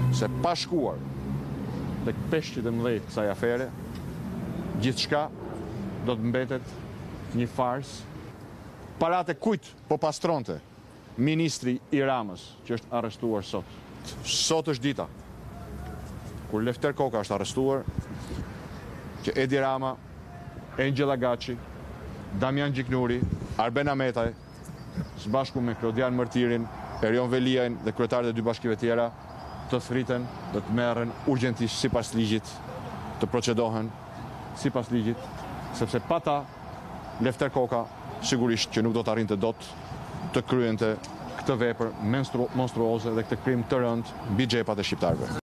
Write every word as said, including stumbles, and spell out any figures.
se pa shkuar tek peshqit e mëdhej të kësaj afere, gjithçka do të mbetet një fars. Paratë kujt po pastronte ministri i Ramës, që është arrestuar sot. Sot është dita kur Lefter Koka është arrestuar, që Edi Rama, Angela Gaci, Damian Gjiknuri, Arben Ametaj, së bashku me Klodian Mërtirin, Erion Veliajn dhe kryetarët e dy bashkive tjera, të thriten dhe të merren urgjentisht sipas ligjit, të procedohen sipas ligjit, sepse pa ta Lefter Koka sigurisht që nuk do të arrinte dot të kryente këtë vepër monstruoze dhe këtë krim të rënd mbi xhepat e shqiptarëve.